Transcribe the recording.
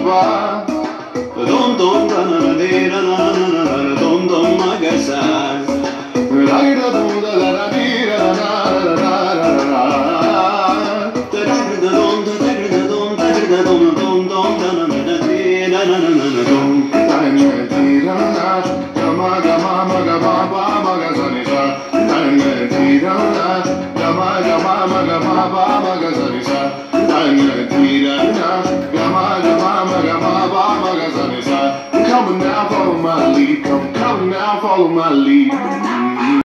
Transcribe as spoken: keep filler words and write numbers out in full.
ba. Dom dom da na na de na na na na na dom dom magasa. La da dom da da da di da da da da da da. Da da da dom da da da dom da da dom dom dom da na na na di na na na na na dom. Da na di da na. Da ma ga ma ma ga ba ba ma ga sa ni sa. Da na di da na. Da ma ga ma ma ga ba ba ma ga sa ni sa. Da na di da na. Ga ma ga ma ma ga ba ba ma ga sa ni sa. Come now, follow my lead. Come, come now, follow my lead.